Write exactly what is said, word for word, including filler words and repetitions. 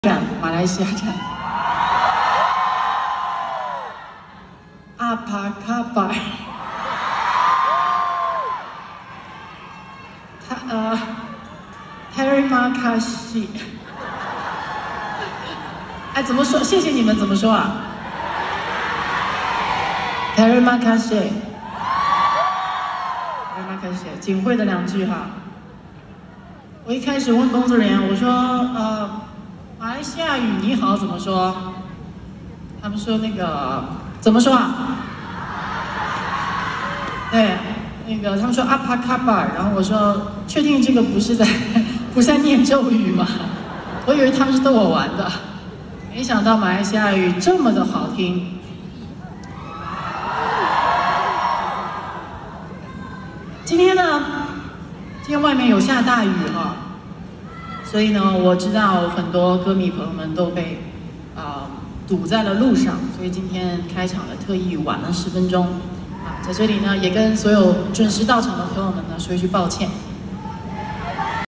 站，马来西亚站。阿帕卡巴尔，他呃 ，Terima kasih。哎，怎么说？谢谢你们怎么说啊 ？Terima kasih。Terima kasih， 仅会的两句哈。我一开始问工作人员，我说呃。 马来西亚语你好怎么说？他们说那个怎么说啊？对，那个他们说阿帕卡巴，然后我说确定这个不是在不是在念咒语吗？我以为他们是逗我玩的，没想到马来西亚语这么的好听。今天呢，今天外面有下大雨哈。 所以呢，我知道很多歌迷朋友们都被啊、呃、堵在了路上，所以今天开场的特意晚了十分钟啊，在这里呢也跟所有准时到场的朋友们呢说一句抱歉。